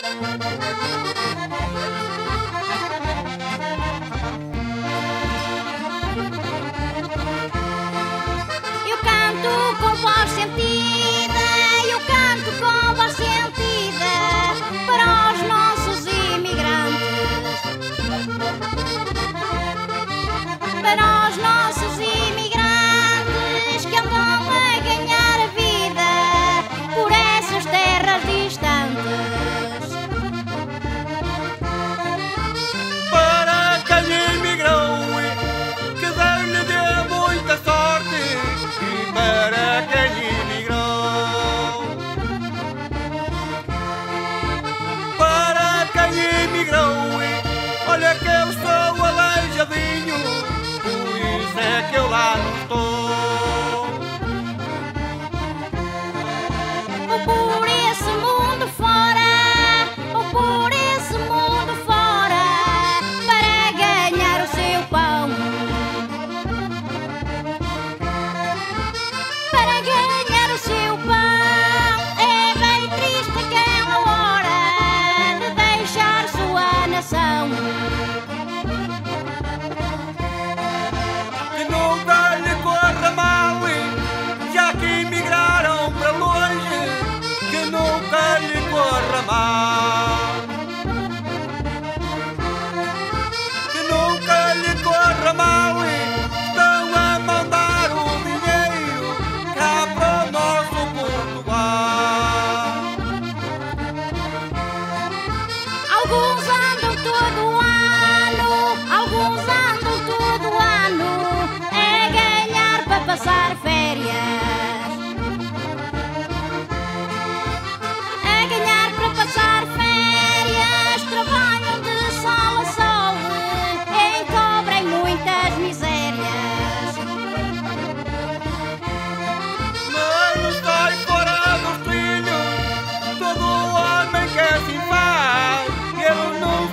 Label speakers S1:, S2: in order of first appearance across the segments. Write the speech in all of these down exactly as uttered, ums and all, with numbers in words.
S1: Eu canto com voz sentida, eu canto com voz sentida para os nossos imigrantes, para os nossos imigrantes que andam a ganhar a vida por essas terras distantes.
S2: Para quem emigrou, que Deus lhe dê muita sorte. E para quem emigrou, para quem emigrou, olha que eu estou aleijadinho, por isso é que eu lá não estou.
S1: Ou por esse mundo fora, ou por esse mundo fora, para ganhar o seu pão, para ganhar o seu pão. É bem triste aquela hora de deixar sua nação.
S2: Que nunca lhe corra mal, já que emigraram para longe, que nunca lhe corra mal, que nunca lhe corra mal. Estão a mandar o dinheiro cá para o nosso Portugal.
S1: Alguns andam todo ano, alguns andam todo ano a ganhar para passar férias, a ganhar para passar férias. Trabalham de sol a sol, encobrem muitas misérias.
S2: Mas não sai fora dos trilhos todo homem que assim faz. Ele não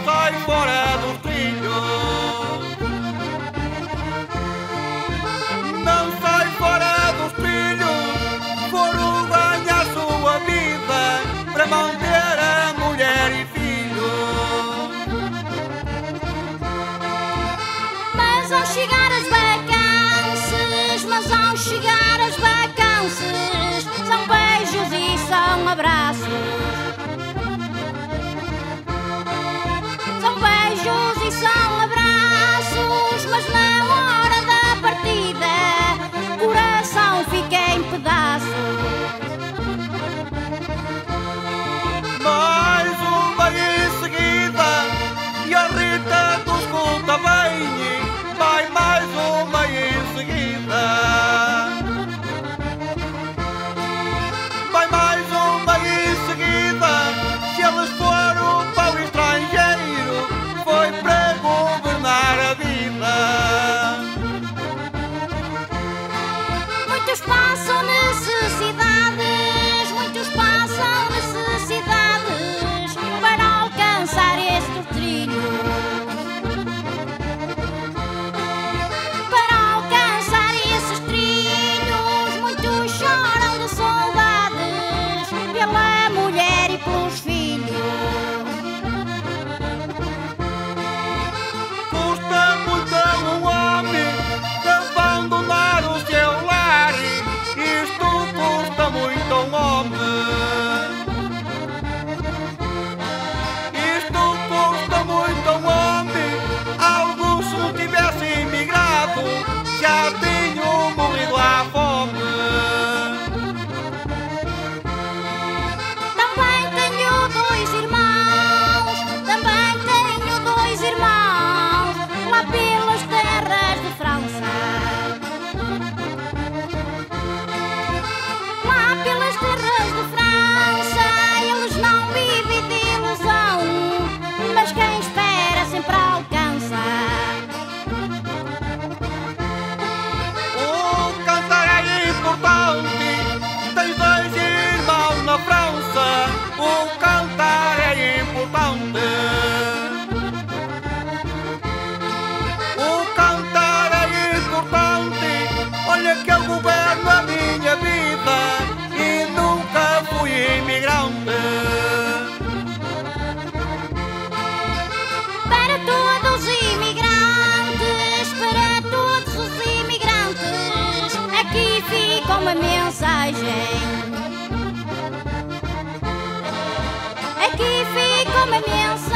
S1: fica uma mensagem. Aqui fica uma mensagem.